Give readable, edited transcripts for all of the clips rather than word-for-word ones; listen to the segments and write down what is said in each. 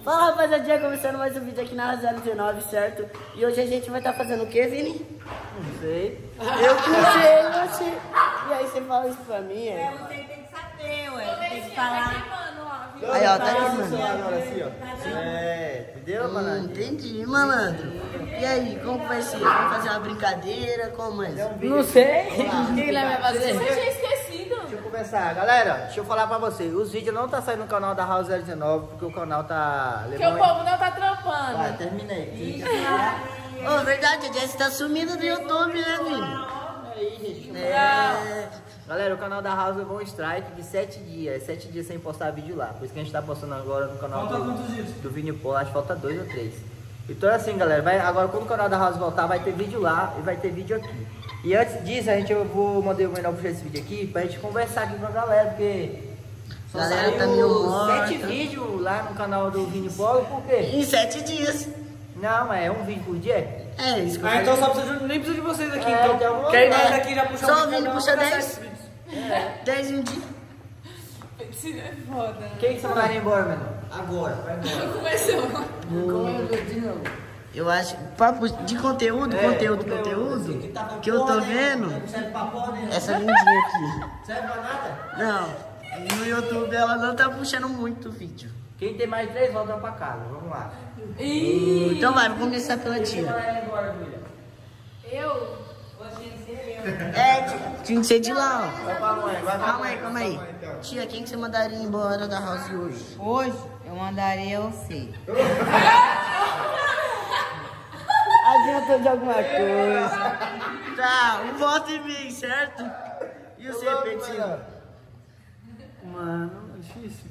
Fala, rapaziada, começando mais um vídeo aqui na 019, certo? E hoje a gente vai estar fazendo o que, Vini? Não sei. Eu não sei, você. E aí você fala isso pra mim, É, você tem que saber, ué. Tem que falar. Aí, ó, tá aqui, mano. Agora assim, ó. É, entendeu, malandro? Entendi, malandro. E aí, como que vai ser? Vamos fazer uma brincadeira? Como é? Não sei. O que ele vai fazer? Eu tinha esquecido. Deixa eu começar. Galera, deixa eu falar pra vocês. Os vídeos não tá saindo no canal da House 019, porque o canal tá... Porque o povo não tá trampando. Vai, terminei. Ô, verdade, a Jess tá sumida do YouTube, né, Vini? Galera, o canal da House levou um strike de 7 dias. 7 dias sem postar vídeo lá. Por isso que a gente tá postando agora no canal do Vini Polo. Acho que falta 2 ou 3. Então é assim, galera. Agora quando o canal da House voltar, vai ter vídeo lá e vai ter vídeo aqui. E antes disso, eu vou mandar o menor puxar esse vídeo aqui pra gente conversar aqui com a galera. Porque A galera tá meio morta. 7 vídeos lá no canal do Vini Polo. Por quê? Em 7 dias. Não, é um vídeo por dia. É isso que eu Ah, então só nem precisa de vocês aqui, É, então. então Quem vamos mais lá. aqui já puxou Só o vídeo, Vini cada um puxa vai 10. 7 vídeos. 10 em um dia. Isso é foda. Quem que você mandaria embora, menor? Agora, vai embora. Começou. Eu acho, papo de conteúdo, conteúdo, que eu tô vendo, Não serve pra porra nenhuma. essa lindinha aqui. Serve pra nada? Não, no YouTube ela não tá puxando muito vídeo. Quem tem mais 3 volta pra casa. Vamos lá. Então vai, vamos começar pela Quem tia. mandaria ela embora, Julia? Eu? Tinha que ser de lá, ó. Vai pra mãe, vai pra Calma aí. Tia, quem que você mandaria embora da house hoje? Hoje eu mandaria você. Adiantou de alguma coisa. Tá, um voto em mim, certo? E você, Petinho? Mano, é difícil.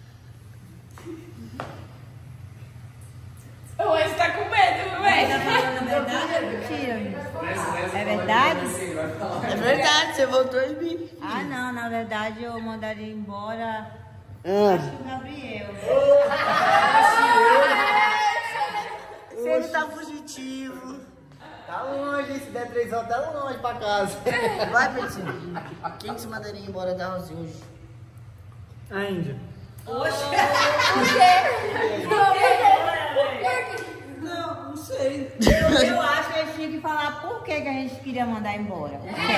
Hoje tá com medo, velho. É verdade ou mentira, amigo? É verdade? É verdade, você votou em mim. Ah, não, na verdade eu mandaria embora Ah, o Gabriel. se ele tá fugitivo. Tá longe, se der 3 voltas, tá longe pra casa. Vai, Petinho. Quem que você mandaria embora da house hoje? A Índia. Não sei. Eu acho que a gente tinha que falar por que a gente queria mandar embora.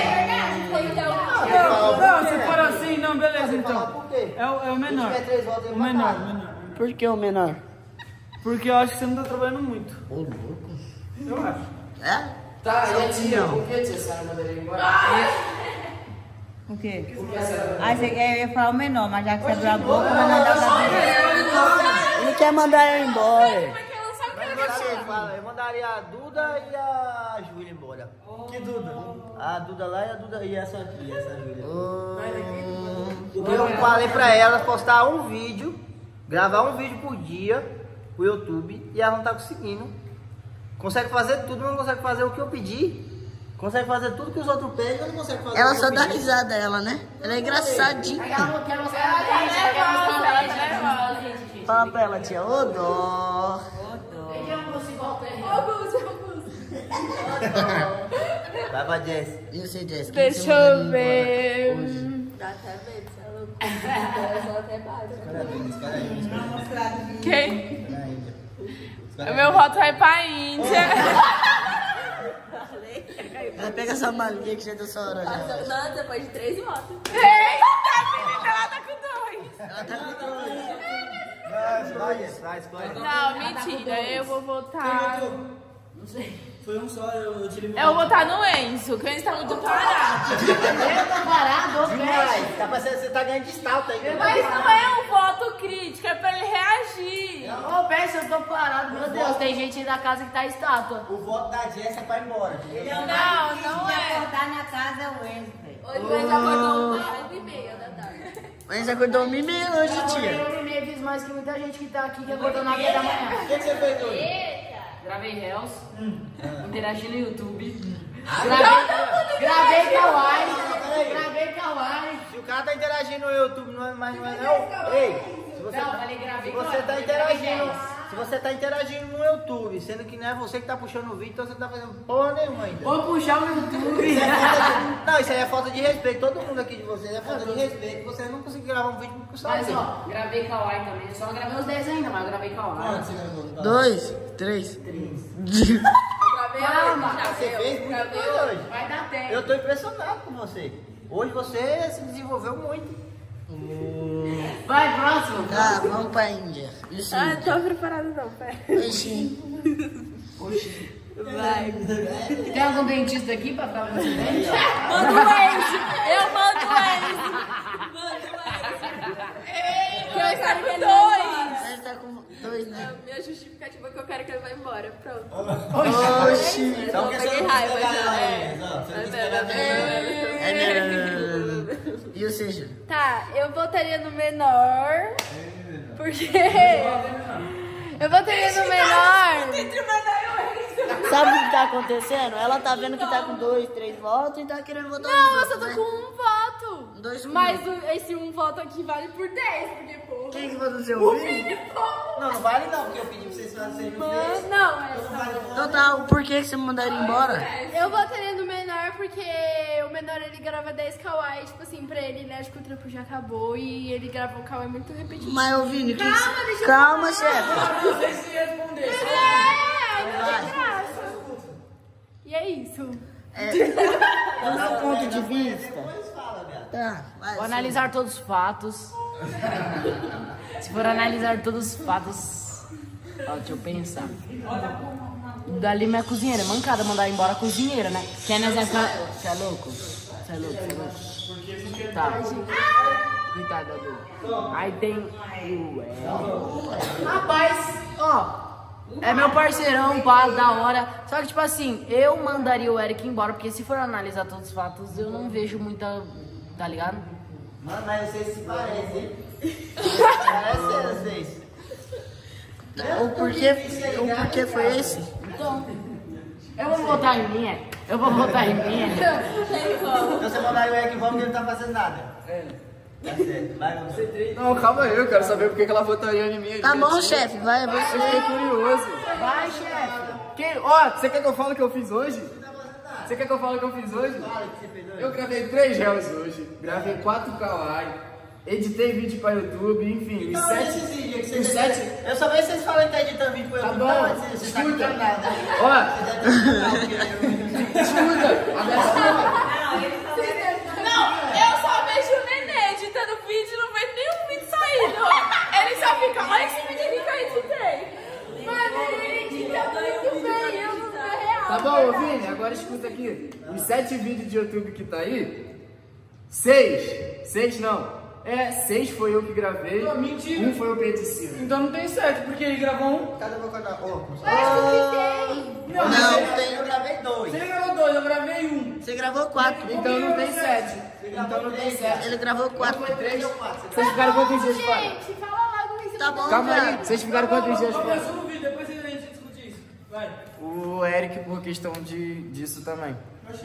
Não, se for assim, não, beleza, Falar então. por quê? É o menor. Se tiver 3 voltas, O menor, o menor. Por que o menor? Porque eu acho que você não tá trabalhando muito. Ô, louco. Eu acho. É? Tá, e a tia, por que tia, a senhora mandaria embora? Por quê? Ah, eu ia falar o menor, mas já que você abriu a boca, eu vou mandar o Gabriel. Ele quer mandar eu embora. Eu mandaria a Duda e a Júlia embora. Que Duda? A Duda lá e a Duda e essa aqui, essa Júlia. Porque eu falei pra elas postar um vídeo, gravar um vídeo por dia pro YouTube e elas não tá conseguindo. Consegue fazer tudo, mas não consegue fazer o que eu pedi. Consegue fazer tudo que os outros pedem, mas não consegue fazer Ela o que só eu dá pedi. risada, ela, né? Ela é engraçadinha. Fala pra ela, tia. Ô, dó. Vai pra Jess. E você, Jess? Quem Deixa você mandaria eu ver. embora hoje? Dá até medo, você é louco. Parabéns. Quem? O meu voto vai pra Índia. Ela pega essa malinha que já deu sua hora já. Não, depois de 3 votos. Eita, menina, ela tá com 2. Ela tá com dois. Vai, escolhe. Não, mentira, eu vou votar. Foi um só, eu tirei meu. Eu vou votar no Enzo, que o Enzo tá muito parado. Demais. Tá parecendo que você tá ganhando de stalta aí. Mas não é um voto crítico, é pra ele reagir. Ô, pensa, eu tô parado. Meu Deus, tem gente da casa que tá estátua. O voto da Jess é pra ir embora. Não, não é. Acordar na casa é o Enzo, velho. Hoje o Enzo acordou 9h30 da tarde. Mas acordou 1h30 hoje, Eu tia. fiz mais que muita gente que tá aqui que acordou 9 da manhã. O que você fez hoje? Gravei Reels, interagi no YouTube, Gravei Kawaii. Se o cara tá interagindo no YouTube, mas não é não. Ei, se você, Não, falei gravei se você tá Kawaii, interagindo, gravei se Se você tá interagindo no YouTube, sendo que não é você que tá puxando o vídeo, então você não tá fazendo porra nenhuma ainda. Vou puxar o YouTube. Não, isso aí é falta de respeito. Todo mundo aqui de vocês é falta de respeito. Você não conseguiu gravar um vídeo com Mas sozinho. ó, gravei Kawaii também. Eu só não gravei os 10 ainda, mas eu gravei Kawaii. 2, 3. Calma, Você fez muita coisa hoje. vai dar tempo. Eu tô impressionado com você. Hoje você se desenvolveu muito. Vai, próximo. Tá, vamos pra Índia. Isso. Ah, tô preparada não, pera. Oxi. Vai. Tem algum dentista aqui pra ficar com esse dente? Manda o Enzo. Eu mando o Enzo. Que eu quero que ele vá embora. Você tá com 2, né? Minha justificativa é que eu quero que ele vá embora. Pronto. Oxi. Então, Peguei raiva já. E o seja? Tá, eu votaria no menor. Porque. Eu votaria no menor. Sabe o que tá acontecendo? Ela tá vendo que tá com 2, 3 votos e tá querendo votar Não, nos eu só outros, tô né? com um voto. 2 com Mas esse um voto aqui vale por 10. Porque, pô. Quem que votou no seu vídeo? Não, não vale não, porque eu pedi pra vocês fazerem Mano, não, é. Total, por que você me mandaria embora? Eu votaria no menor porque o menor ele grava 10 kawaii, tipo assim, pra ele, né? Acho que o trampo já acabou e ele grava um kawaii muito repetitivo. Mas, ô Vini, Calma, deixa eu calma, falar. chefe. Não sei se responder. Não tem graça. E é isso. Do meu ponto de vista. Tá, vai. Vou analisar todos os fatos. Se for analisar todos os fatos. Ó, deixa eu pensar. Dali minha cozinheira, mancada mandar embora a cozinheira, né? Que é nessa época. Você é louco? Você é louco, você é louco. Tá. Coitado da dor. Aí tem o rapaz, ó. É meu parceirão, pá, da hora. Só que, tipo assim, eu mandaria o Eric embora, porque se for analisar todos os fatos, eu não vejo muita. Tá ligado? Mano, mas vocês se parecem, hein? Parecem vocês. O porquê foi esse? Então, eu vou votar em mim, eu vou votar em mim. Então você mandaria o Eric embora porque ele não tá fazendo nada. Tá certo, vai você. Não, calma aí, eu quero saber por que ela votaria em mim. Tá bom, chefe, vai, Eu você. fiquei curioso. Vai, chefe. Ó, você quer que eu fale o que eu fiz hoje? Você quer que eu fale o que eu fiz hoje? Eu gravei 3 réus hoje, gravei 4 kawaii, editei vídeo pra YouTube, enfim, os 7... Eu só vejo vocês falando que tá editando vídeo pro Tá YouTube. bom, Tá, mas você tá escuta. editando nada. Ó, escuta, Não, eu só vejo o Nenê editando vídeo e não vejo nenhum vídeo saindo. Ele só fica, olha esse vídeo aqui que eu editei. Mano, ele edita muito bem, eu não sou real. Tá bom, Vini, agora escuta aqui. Os 7 vídeos de YouTube que tá aí, 6 não. 6 foi eu que gravei, Não, mentira. 1 foi o Peticino. Então não tem 7, porque ele gravou um. Cadê meu canal? Óculos. Não, tem. Eu gravei 2. Você gravou 2, eu gravei um. Você gravou 4. Então não tem 7. Então não tem 7. Ele gravou 4. Foi 3 ou 4. Vocês ficaram quantos dias fora? Gente, fala logo isso. Tá bom, Calma aí, cara. vocês ficaram quantos dias fora? Começou no vídeo, depois a gente discute isso. Vai. O Eric por questão disso também.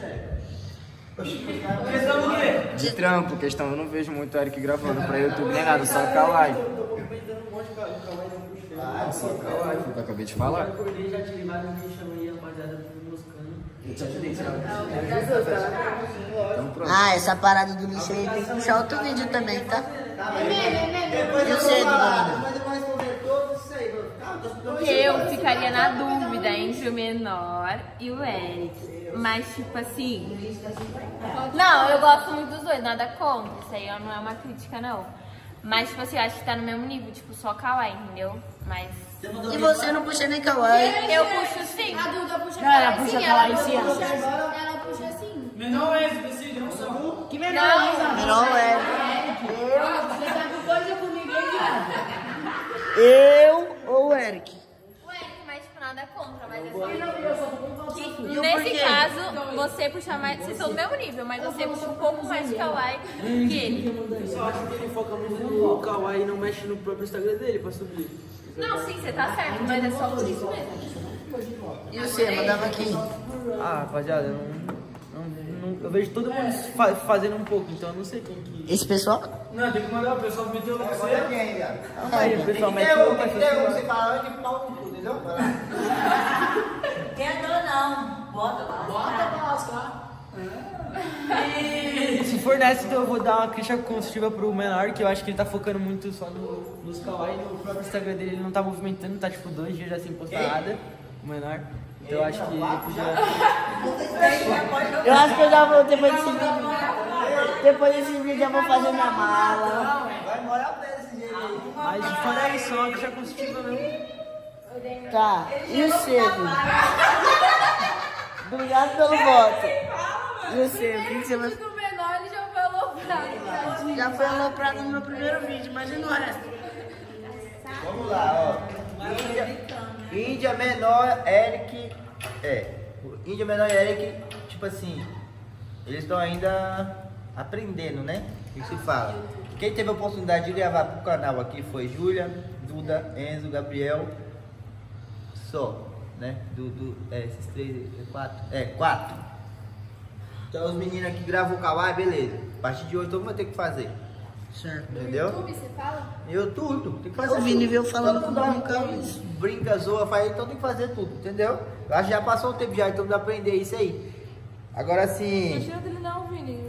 Questão do quê? De trampo, questão, eu não vejo muito o Eric gravando pra YouTube nem nada, só kawaii. Só kawaii, foi o que eu acabei de falar. Então pronto. Ah, essa parada do lixo aí tem que puxar outro vídeo também, tá? Eu sei, Duda. Mas eu vou responder todos isso aí. Eu ficaria na dúvida entre o menor e o Eric. Mas, tipo assim. Não, eu gosto muito dos dois, nada contra. Isso aí não é uma crítica, não. Mas, tipo assim, eu acho que tá no mesmo nível, tipo, só kawaii, entendeu? Mas. E você não puxa nem kawaii. Eu puxo sim. A Duda puxa Não, ela kawaii, puxa sim, kawaii, ela sim, puxa- ela Ela puxa assim. Menor é esse, decide, não sou. Que menor, hein, Zana? Não é. Você tá com coisa comigo, hein, Zana? Eu ou o Eric? O Eric, mas, tipo, nada contra. Mas é só. Que, E o nesse porquê? caso, você puxa mais. Vocês são do mesmo nível, mas você puxa um pouco mais de kawaii que ele. Eu só acho que ele foca muito no kawaii e não mexe no próprio Instagram dele pra subir. Não, sim, você tá certo, mas é só por isso mesmo. E você, mandava aqui? Ah, rapaziada, eu vejo todo mundo fazendo um pouco, então eu não sei quem que... Esse pessoal? Não, tem que mandar o pessoal meter o você. Olha aqui ainda. Aí, o pessoal mete Tem o um que você fala antes de pau no cu, entendeu? Vai lá. Quer não, bota lá. Bota pra lascar. Se for nessa, então eu vou dar uma crítica construtiva pro menor, que eu acho que ele tá focando muito só nos kawaii. No próprio Instagram dele ele não tá movimentando, tá tipo 2 dias já sem postar nada. O menor. Então eu acho que ele podia. Eu acho que eu já vou, depois desse vídeo. Depois desse vídeo eu vou fazer minha mala. Vai morar pra esse jeito aí. Mas fora isso, só uma crítica construtiva mesmo. Tá, e o Seco? Obrigado pelo voto. E o Seco, o que você vai... Do menor, ele já foi aloprado. Já foi aloprado no meu primeiro vídeo, imagina o resto. Vamos lá, ó. Índia Menor, Eric. Índia Menor e Eric, tipo assim, eles estão ainda aprendendo, né? O que se fala? Quem teve a oportunidade de gravar pro canal aqui foi Júlia, Duda, Enzo, Gabriel. Só, né? Esses 3, 4. 4. Então os meninos aqui gravam o kawaii, beleza. A partir de hoje todo mundo vai ter que fazer. Certo. Entendeu? YouTube, você fala? Eu tudo, tem que fazer O Vini tudo. veio falando Todo com mundo o Carlos. brinca, zoa, faz, então tem que fazer tudo, entendeu? Eu acho que já passou um tempo já, então dá pra aprender isso aí. Agora assim. Tira dele não, Vini.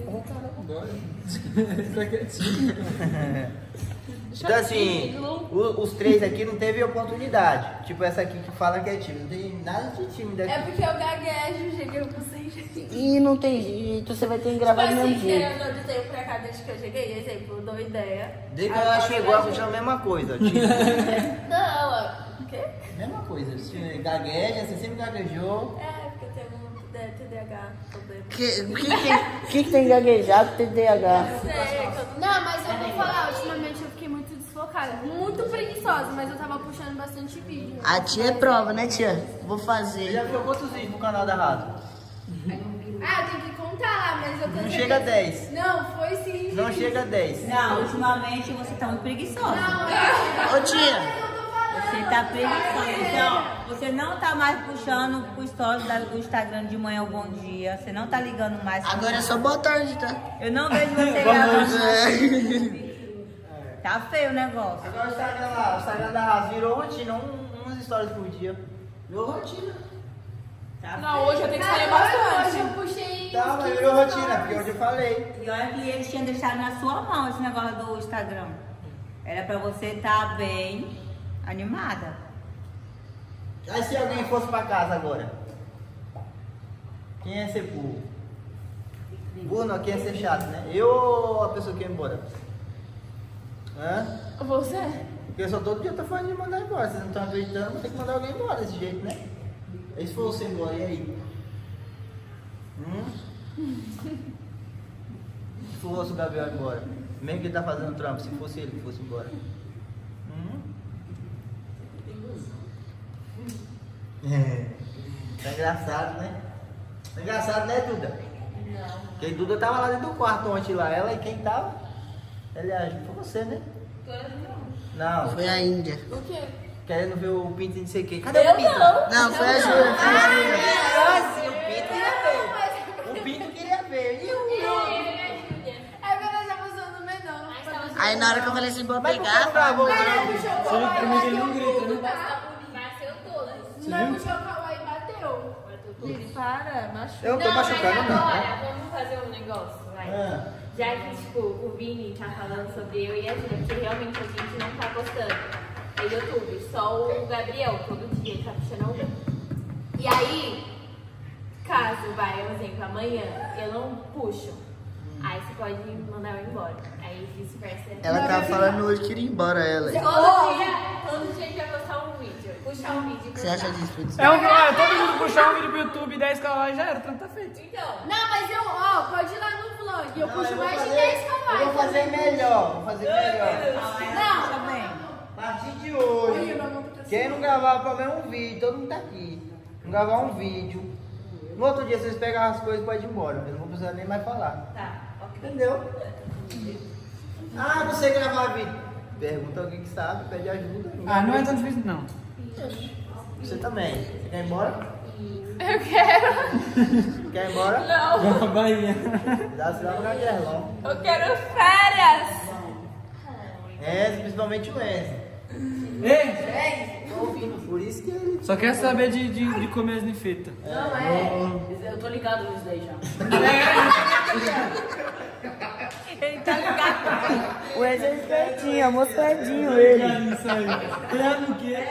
Então assim, os 3 aqui não teve oportunidade. Tipo essa aqui que fala que é tímido. Não tem nada de tímido aqui. É porque eu gaguejo, cheguei com vocês. E não tem jeito, você vai ter que gravar do mesmo jeito. Eu não tenho pra cá desde que eu cheguei, exemplo, eu dou ideia. Desde que ela chegou, ela continua a mesma coisa. Tipo, Não, o quê? mesma coisa. Você gagueja, você sempre gaguejou. É, porque eu tenho um TDAH, problema. Que tem gaguejado, TDAH? Não, mas eu vou falar, ultimamente eu fiquei muito desfocada, muito preguiçosa, mas eu tava puxando bastante vídeo. A tia é prova, né, tia? Vou Você fazer. já viu quantos vídeos no canal da Raso? Ah, eu tenho que contar lá, mas eu tô... Não chega a 10. Não, foi sim. Não chega a 10. Não, ultimamente você tá muito preguiçosa. Não, Ô, tia. Você tá preguiçosa. Então, você não tá mais puxando pro stories do Instagram de manhã o bom dia. Você não tá ligando mais. Agora é só boa tarde, tá? Eu não vejo você gravando. Tá feio o negócio. Agora o Instagram lá, o Instagram da Raso virou rotina, uns stories por dia. Virou rotina. Tá não, hoje eu tenho que sair bastante. Hoje eu puxei... Tá, mas virou rotina, porque hoje eu falei. E olha que eles tinham deixado na sua mão esse negócio do Instagram. Era pra você estar bem animada. Aí se alguém fosse pra casa agora? Quem ia ser burro? Burro não, quem ia ser chato, né? Eu ou a pessoa que ia embora? Hã? Você? Porque eu só todo dia tô falando de mandar embora. Vocês não estão acreditando, vou ter que mandar alguém embora desse jeito, né? E se for você embora, e aí? Se fosse o Gabriel embora, mesmo que ele tá fazendo trampo, se fosse ele que fosse embora. Tá engraçado, né? Tá engraçado, né, Duda? Não. Porque Duda tava lá dentro do quarto ontem lá. Ela e quem tava? Aliás, foi você, né? Não. Foi a Índia. O quê? Querendo ver o pinto de não sei o quê. Cadê Eu o pinto? não. Não, foi a Júlia. Foi a Júlia. O pinto queria ver. O pinto queria ver. E o... É porque nós estamos usando o menor. Aí na hora que eu falei assim, vou Mas por que pegar. não gravou o Ele vídeo? puxou o Ele kawaii ele não grita, né? Bateu todas. Não puxou o kawaii e bateu. Ele para, machuca. Eu não tô machucando, não. Agora, vamos fazer um negócio, vai. Ah. Já que, tipo, o Vini tá falando sobre eu e a Júlia, que realmente a gente não tá postando no YouTube, só o Gabriel, todo dia, ele tá puxando alguém. E aí, caso, vai, por exemplo, amanhã eu não puxo, aí você pode mandar eu embora. Aí vice-versa. Ela tava falando hoje que iria embora, ela. Todo dia a gente vai postar um vídeo. Puxar um vídeo. O que você acha disso, Pedro? Todo mundo puxar um vídeo pro YouTube, 10 kawaii já era, tanto tá feito. Então, Não, mas eu, pode ir lá no vlog. Eu puxo mais de 10 kawaii. Eu vou fazer melhor. Vou fazer melhor. Não, também. A partir de hoje, quem não gravar pelo menos um vídeo, todo mundo tá aqui. Não gravar um vídeo. No outro dia vocês pegam as coisas e podem ir embora. Eu não vou precisar nem mais falar. tá, ok. Entendeu? Ah, não sei gravar vídeo. Pergunta alguém que sabe, pede ajuda. Ah, não é tão difícil não. Você também. Você quer ir embora? Eu quero. Quer ir embora? Não, Bahia. Dá sinal pra Gerlão. eu quero férias. Enzo, principalmente o Enzo. Ei! Por isso que ele... Só quer saber de comer as ninfetas. Não, eu tô ligado nisso daí já. Ele tá ligado. O Enzo é espertinho, é moscadinho ele. Isso aí. Olhando o quê?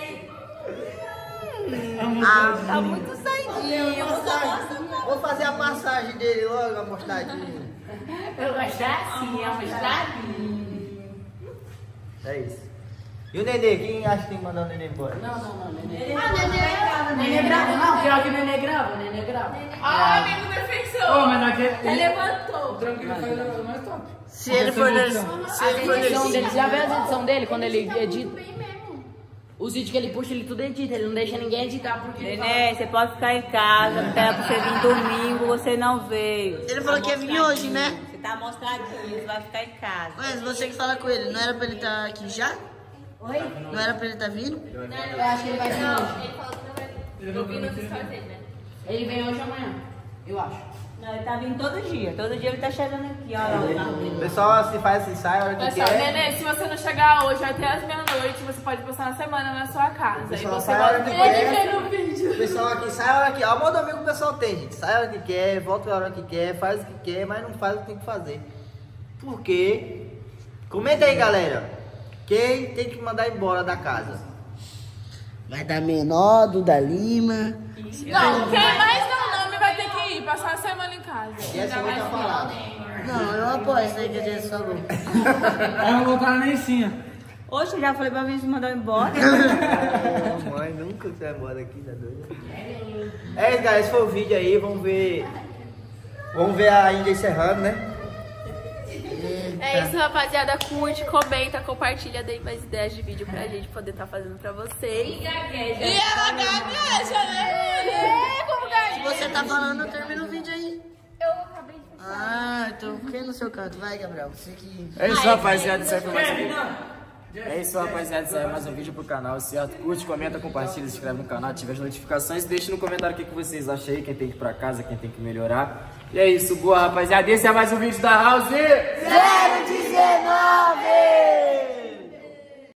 Tá muito saidinho. Vou fazer a passagem dele logo, a mostradinha. Eu gosto assim, é uma estradinha. É isso. E o Nenê? Quem acha que tem que mandar o Nenê embora? Não, Nenê. Nenê grava, não, pior que o Nenê grava. Ah, amigo defensor. Ô, mas naquele... Ele levantou. O trampo que ele faz é mais top. Se ele for dele, já vê as edições dele quando ele edita? Os vídeos que ele puxa, ele tudo edita, ele não deixa ninguém editar porque ele Nenê, você pode ficar em casa, até pra você vir domingo, você não veio. Ele falou que ia vir hoje, né? Você tá mostradinho, você vai ficar em casa. Mas você que fala com ele, não era pra ele estar aqui já? Oi? Não era pra ele estar vindo? Eu acho que ele vai vir hoje. Ele falou que não vai vir. Eu vi nos stories dele, né? Ele vem hoje ou amanhã, eu acho. Não, ele tá vindo todo dia ele tá chegando aqui, ó. O pessoal se faz, se sai a hora que Pessoal, quer. Nenê, se você não chegar hoje até as meia-noite, você pode passar uma semana na sua casa. O pessoal Aí você sai a hora que vai quer. ver no vídeo. O pessoal aqui sai a hora que... Olha o modo domingo que o pessoal tem, gente. Sai a hora que quer, volta a hora que quer, faz o que quer, mas não faz o que tem que fazer. Por quê? Comenta aí, galera. Quem tem que mandar embora da casa? Vai dar menor, Duda Lima. Não, quem mais não nome vai ter que ir, passar a semana em casa. E essa eu vou falar. Não, eu apoio isso aí que a gente falou. Aí eu vou voltar na Nencinha. Hoje eu já falei pra mim se mandar embora. Mãe, nunca você vai embora aqui, tá doido? É isso, galera. Esse foi o vídeo aí. Vamos ver a Índia encerrando, né? É isso, rapaziada. Curte, comenta, compartilha, dê mais ideias de vídeo pra gente poder estar fazendo pra vocês. E ela gagueja, né? Como Se você tá falando, termina o vídeo aí. Eu acabei de Ah, então fiquei no seu canto. Vai, Gabriel. Você que... É isso, rapaziada. Isso aí foi mais um vídeo. É isso, rapaziada. Isso aí é mais um vídeo pro canal, certo? Curte, comenta, compartilha, se inscreve no canal, ativa as notificações. Deixa no comentário o que vocês acham aí, quem tem que ir pra casa, quem tem que melhorar. E é isso, boa, rapaziada. Esse é mais um vídeo da House.